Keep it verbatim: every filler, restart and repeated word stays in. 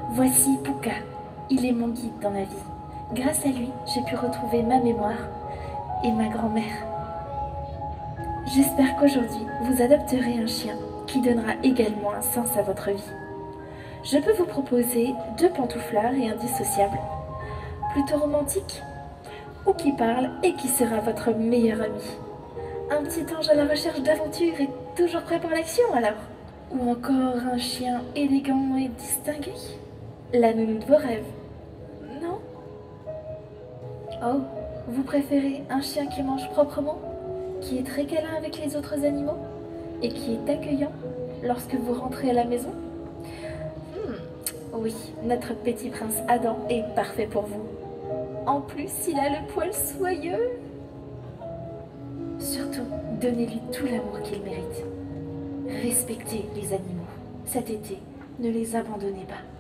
Voici Pouka. Il est mon guide dans la vie. Grâce à lui, j'ai pu retrouver ma mémoire et ma grand-mère. J'espère qu'aujourd'hui, vous adopterez un chien qui donnera également un sens à votre vie. Je peux vous proposer deux pantouflards et indissociables, plutôt romantiques, ou qui parle et qui sera votre meilleur ami. Un petit ange à la recherche d'aventure et toujours prêt pour l'action alors. Ou encore un chien élégant et distingué. La nounou de vos rêves. Non? Oh, vous préférez un chien qui mange proprement, qui est très câlin avec les autres animaux et qui est accueillant lorsque vous rentrez à la maison? Hmm, oui, notre petit prince Adam est parfait pour vous. En plus, il a le poil soyeux. Surtout, donnez-lui tout l'amour qu'il mérite. Respectez les animaux. Cet été, ne les abandonnez pas.